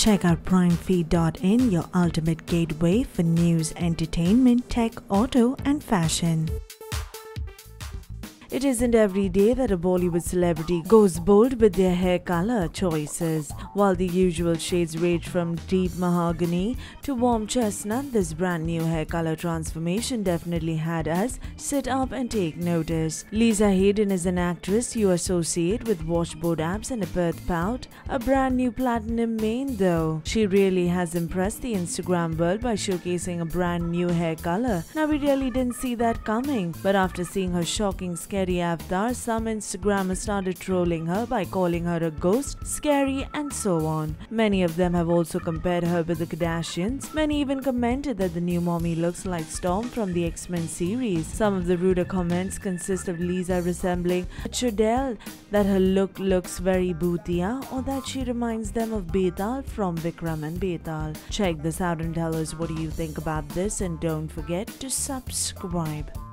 Check out primefeed.in, your ultimate gateway for news, entertainment, tech, auto, and fashion. It isn't every day that a Bollywood celebrity goes bold with their hair color choices. While the usual shades range from deep mahogany to warm chestnut, this brand new hair color transformation definitely had us sit up and take notice. Lisa Hayden is an actress you associate with washboard abs and a birth pout, a brand new platinum mane though. She really has impressed the Instagram world by showcasing a brand new hair color. Now we really didn't see that coming, but after seeing her shocking scary avatar, some Instagrammers started trolling her by calling her a ghost, scary, and so on. Many of them have also compared her with the Kardashians. Many even commented that the new mommy looks like Storm from the X-Men series. Some of the ruder comments consist of Lisa resembling Chodell, that her look looks very Bhutia, or that she reminds them of Betal from Vikram and Betal. Check this out and tell us what do you think about this, and don't forget to subscribe.